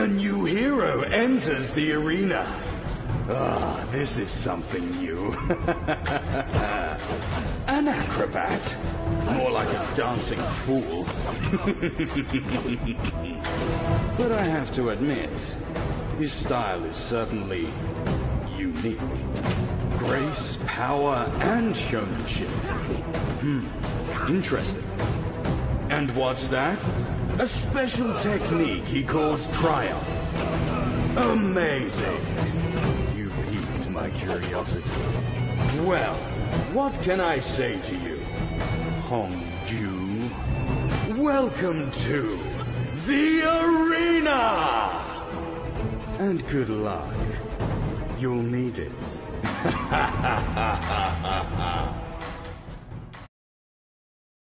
A new hero enters the arena. Ah, this is something new. An acrobat? More like a dancing fool. But I have to admit, his style is certainly unique. Grace, power, and showmanship. Interesting. And what's that? A special technique he calls Triumph. Amazing. You piqued my curiosity. Well, what can I say to you, HONG-JOO? Welcome to the arena! And good luck. You'll need it.